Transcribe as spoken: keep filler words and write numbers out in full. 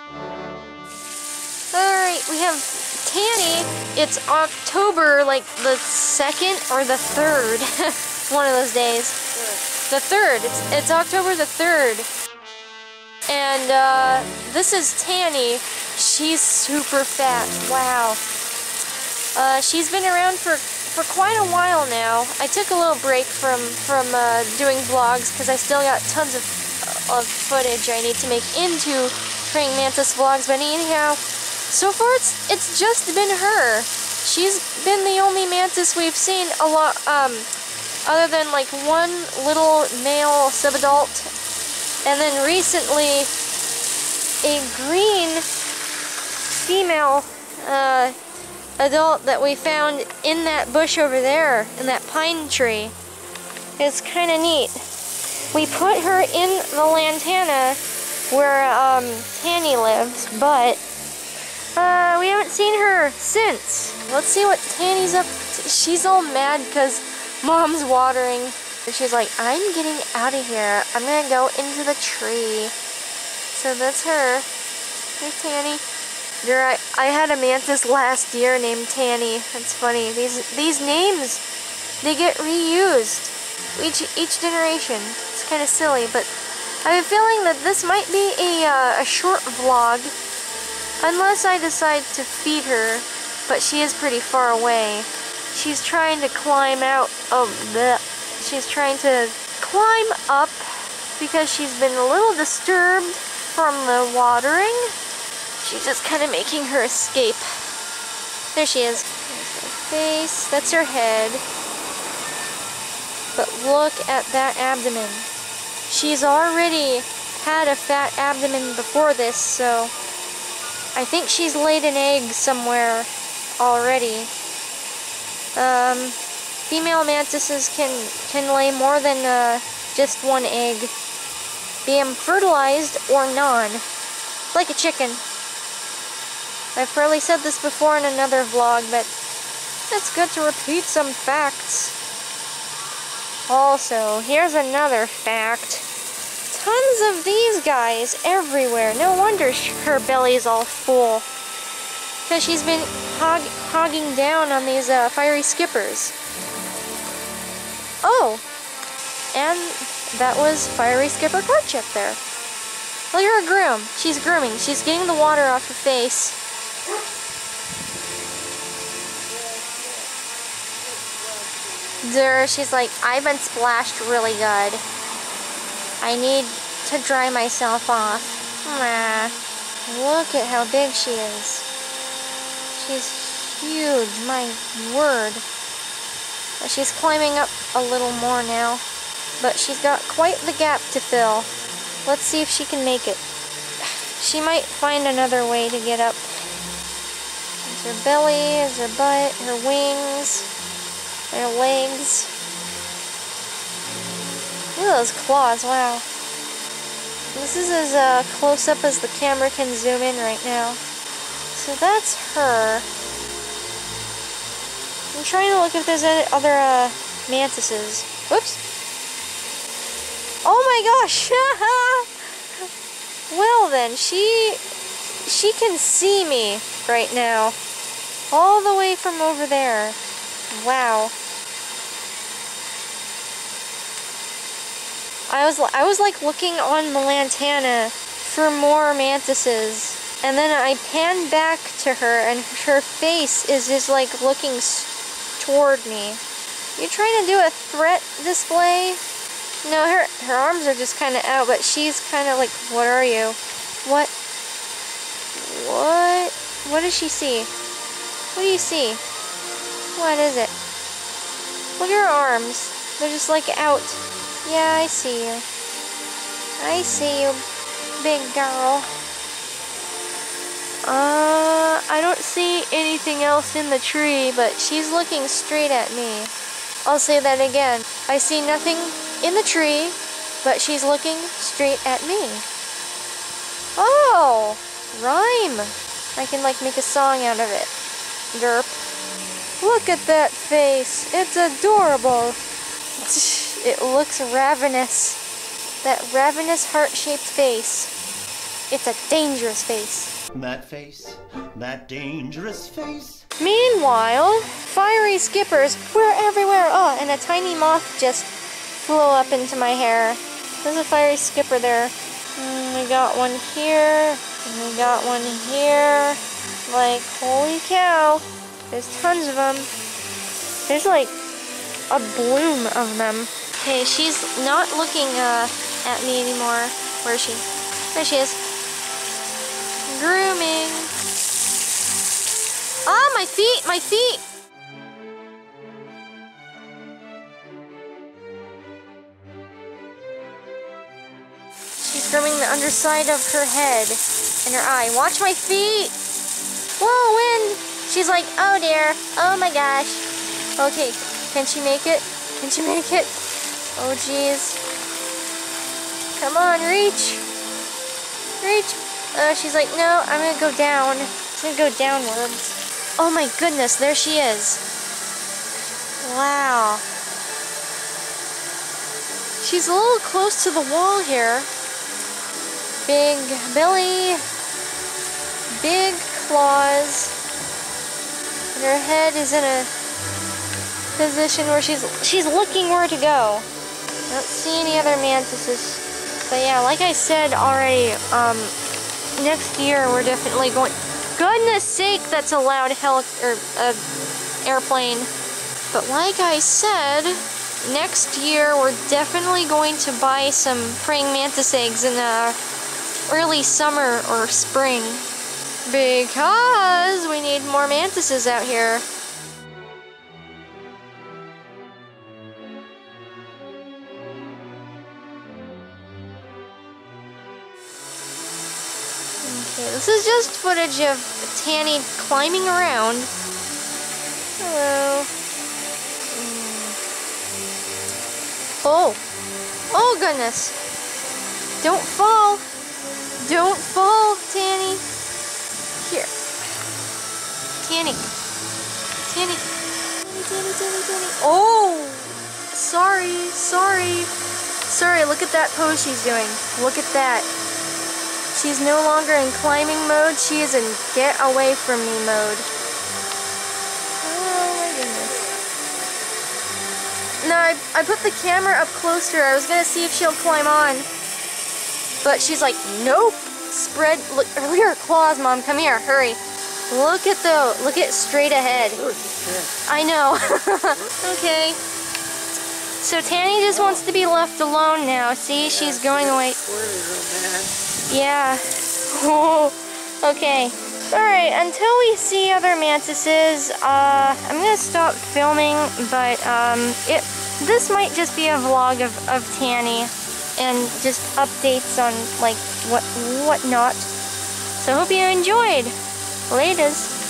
Alright, we have Tanny. It's October, like the second or the third. One of those days. The third. It's, it's October the third. And uh, this is Tanny. She's super fat. Wow. Uh, she's been around for, for quite a while now. I took a little break from, from uh, doing vlogs because I still got tons of, of footage I need to make into praying mantis vlogs. But anyhow, so far it's, it's just been her. She's been the only mantis we've seen a lot, um, other than like one little male subadult. And then recently, a green female uh, adult that we found in that bush over there, in that pine tree. It's kind of neat. We put her in the lantana where um, Tanny lives, but uh, we haven't seen her since. Let's see what Tanny's up to. She's all mad because Mom's watering. She's like, I'm getting out of here. I'm gonna go into the tree. So that's her. Hey, Tanny. You're right. I had a mantis last year named Tanny. That's funny. These these names, they get reused each each generation. It's kind of silly, but I have a feeling that this might be a uh, a short vlog, unless I decide to feed her. But she is pretty far away. She's trying to climb out of the. She's trying to climb up because she's been a little disturbed from the watering. She's just kind of making her escape. There she is. There's her face. That's her head. But look at that abdomen. She's already had a fat abdomen before this, so I think she's laid an egg somewhere already. Um, female mantises can, can lay more than uh, just one egg. Be them fertilized or non. Like a chicken. I've probably said this before in another vlog, but it's good to repeat some facts. Also, here's another fact. Tons of these guys everywhere. No wonder her belly's all full. Because she's been hog hogging down on these uh, fiery skippers. Oh! And that was fiery skipper courtship there. Look at her groom. She's grooming. She's getting the water off her face. There, she's like, I've been splashed really good. I need to dry myself off. Nah. Look at how big she is. She's huge, my word. She's climbing up a little more now, but she's got quite the gap to fill. Let's see if she can make it. She might find another way to get up. There's her belly, there's her butt, her wings. Their legs. Look at those claws, wow. This is as uh, close up as the camera can zoom in right now. So that's her. I'm trying to look if there's any other uh, mantises. Whoops. Oh my gosh! Well then, she, she can see me right now. All the way from over there. Wow. I was I was like looking on the lantana for more mantises, and then I panned back to her, and her face is just like looking s toward me. You trying to do a threat display? No, her her arms are just kind of out, but she's kind of like, what are you? What? What? What does she see? What do you see? What is it? Look at her arms. They're just like out. Yeah, I see you. I see you, big girl. Uh, I don't see anything else in the tree, but she's looking straight at me. I'll say that again. I see nothing in the tree, but she's looking straight at me. Oh, rhyme. I can like make a song out of it. Derp. Look at that face. It's adorable. It looks ravenous. That ravenous heart-shaped face. It's a dangerous face. That face, that dangerous face. Meanwhile, fiery skippers, we're everywhere. Oh, and a tiny moth just flew up into my hair. There's a fiery skipper there. Mm, we got one here, and we got one here. Like, holy cow, there's tons of them. There's like a bloom of them. Okay, she's not looking uh, at me anymore. Where is she? There she is. Grooming. Ah, my feet, my feet. She's grooming the underside of her head and her eye. Watch my feet. Whoa, wind. She's like, oh dear. Oh my gosh. Okay, can she make it? Can she make it? Oh jeez. Come on, reach. Reach. Uh, she's like, no, I'm gonna go down. I'm gonna go downwards. Oh my goodness, there she is. Wow. She's a little close to the wall here. Big belly, big claws, and her head is in a position where she's she's looking where to go. I don't see any other mantises. But yeah, like I said already, um, next year we're definitely going. Goodness sake, that's a loud heli or uh, airplane. But like I said, next year we're definitely going to buy some praying mantis eggs in the early summer or spring, because we need more mantises out here. Okay, this is just footage of Tanny climbing around. Hello. Mm. Oh! Oh goodness! Don't fall! Don't fall, Tanny! Here. Tanny. Tanny. Tanny, Tanny, Tanny, Tanny. Oh! Sorry, sorry. Sorry, look at that pose she's doing. Look at that. She's no longer in climbing mode, she is in get away from me mode. Oh my goodness. No, I, I put the camera up closer. I was gonna see if she'll climb on. But she's like, nope. Spread, look, look at her claws, Mom. Come here, hurry. Look at the, look at straight ahead. I know. Okay. So Tanny just wants to be left alone now. See, she's going away. Yeah. Oh, okay. Alright, until we see other mantises, uh, I'm gonna stop filming, but, um, it, this might just be a vlog of, of Tanny, and just updates on, like, what, what not. So I hope you enjoyed. Laters.